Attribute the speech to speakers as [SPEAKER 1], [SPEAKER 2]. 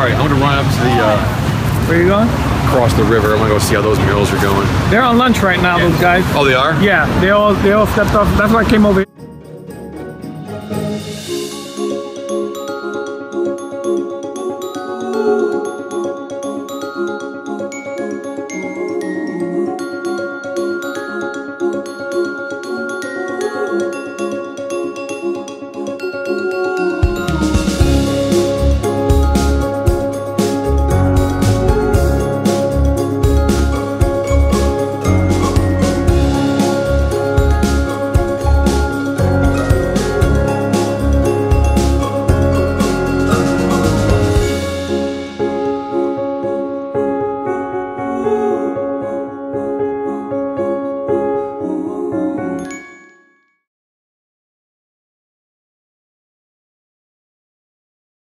[SPEAKER 1] right. I'm gonna run up to the
[SPEAKER 2] Where are you going?
[SPEAKER 1] across the river. I want to go see how those mules are going.
[SPEAKER 2] They're on lunch right now, those guys.
[SPEAKER 1] Oh, they are?
[SPEAKER 2] Yeah, they all stepped off. That's why I came over here.